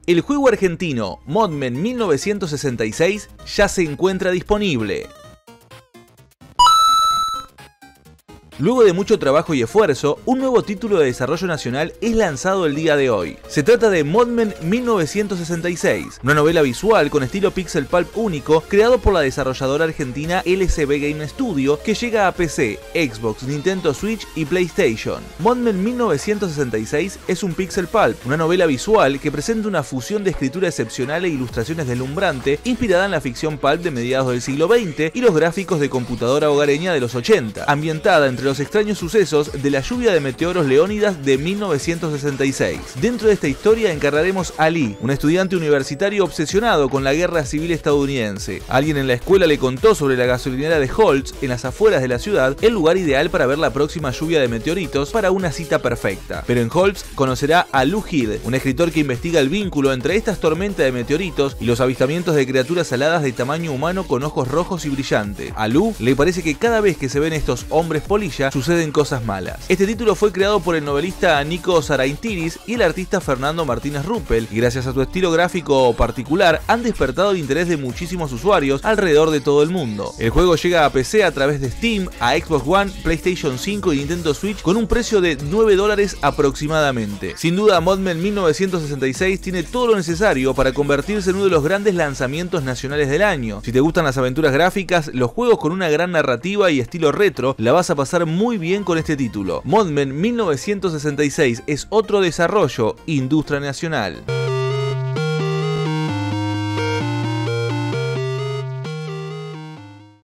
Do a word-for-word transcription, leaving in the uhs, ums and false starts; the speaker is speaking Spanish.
El juego argentino Modmen mil novecientos sesenta y seis ya se encuentra disponible. Luego de mucho trabajo y esfuerzo, un nuevo título de desarrollo nacional es lanzado el día de hoy. Se trata de Modmen mil novecientos sesenta y seis, una novela visual con estilo pixel pulp único creado por la desarrolladora argentina L C B Game Studio que llega a P C, Xbox, Nintendo Switch y PlayStation. Modmen mil novecientos sesenta y seis es un pixel pulp, una novela visual que presenta una fusión de escritura excepcional e ilustraciones deslumbrantes inspirada en la ficción pulp de mediados del siglo veinte y los gráficos de computadora hogareña de los ochenta, ambientada entre los extraños sucesos de la lluvia de meteoros leónidas de mil novecientos sesenta y seis. Dentro de esta historia encarnaremos a Lee, un estudiante universitario obsesionado con la guerra civil estadounidense. Alguien en la escuela le contó sobre la gasolinera de Holtz en las afueras de la ciudad, el lugar ideal para ver la próxima lluvia de meteoritos para una cita perfecta. Pero en Holtz conocerá a Lou Heed, un escritor que investiga el vínculo entre estas tormentas de meteoritos y los avistamientos de criaturas aladas de tamaño humano con ojos rojos y brillantes. A Lou le parece que cada vez que se ven estos hombres polilla suceden cosas malas. Este título fue creado por el novelista Nico Saraintiris y el artista Fernando Martínez Ruppel, y gracias a su estilo gráfico particular han despertado el interés de muchísimos usuarios alrededor de todo el mundo. El juego llega a P C a través de Steam, a Xbox One, PlayStation cinco y Nintendo Switch con un precio de nueve dólares aproximadamente. Sin duda, Modmen mil novecientos sesenta y seis tiene todo lo necesario para convertirse en uno de los grandes lanzamientos nacionales del año. Si te gustan las aventuras gráficas, los juegos con una gran narrativa y estilo retro, la vas a pasar muy bien con este título. Modmen mil novecientos sesenta y seis es otro desarrollo, industria nacional.